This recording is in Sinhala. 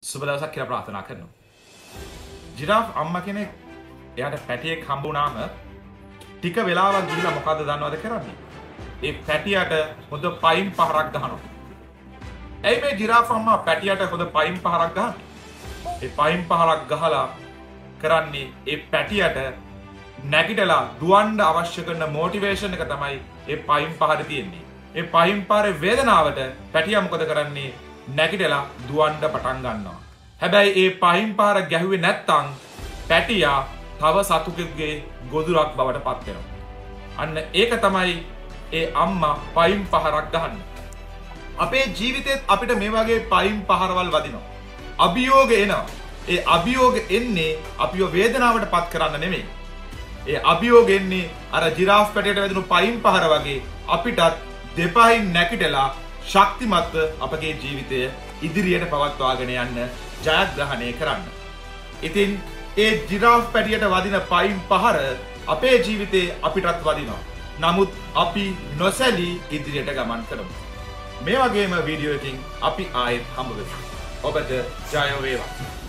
සුබ දවසක් කියලා ප්‍රාර්ථනා කරනවා. ජිරාෆ් අම්මා කෙනෙක් එයාට පැටියෙක් හම්බ වුණාම ටික වෙලාවක් ගිහිල්ලා මොකද්ද දන්නවද කරන්නේ? ඒ පැටියට හොඳ පයින් පහරක් ගහනවා. ඇයි මේ ජිරාෆ් අම්මා පැටියට හොඳ පයින් පහරක් ගහන්නේ? ඒ පයින් පහරක් ගහලා කරන්නේ ඒ පැටියට නැගිටලා දුවන්න අවශ්‍ය කරන මොටිවේෂන් එක තමයි ඒ පයින් පහර තියෙන්නේ. ඒ පයින් පහරේ වේදනාවට පැටියා මොකද කරන්නේ? නැගිටලා දුවන්න පටන් ගන්නවා. හැබැයි ඒ පහින් පාර ගැහුවේ නැත්තම් පැටියා තව සතුකෙක්ගේ ගොදුරක් බවට පත් වෙනවා. අන්න ඒක තමයි ඒ අම්මා පහින් පහරක් ගහන්නේ. අපේ ජීවිතේත් අපිට මේ වගේ පහින් පහරවල් වදිනවා. අභියෝග එනවා. ඒ අභියෝග එන්නේ අපිව වේදනාවට පත් කරන්න නෙමෙයි. ඒ අභියෝග එන්නේ අර ජිරාෆ් පැටියට වැදුණු පහින් පහර වගේ අපිටත් දෙපහින් නැගිටලා ශක්තිමත්ව අපගේ ජීවිතය ඉදිරියට පවත්වාගෙන යන්න ජයග්‍රහණය කරන්න. ඉතින් ඒ ජිරාෆ් පැටියට වදින පයින් පහර අපේ ජීවිතේ අපිටත් වදිනවා. නමුත් අපි නොසැලී ඉදිරියට ගමන් කරමු. මේ වගේම වීඩියෝ එකකින් අපි ආයෙත් හම්බ වෙමු. ඔබට ජය වේවා.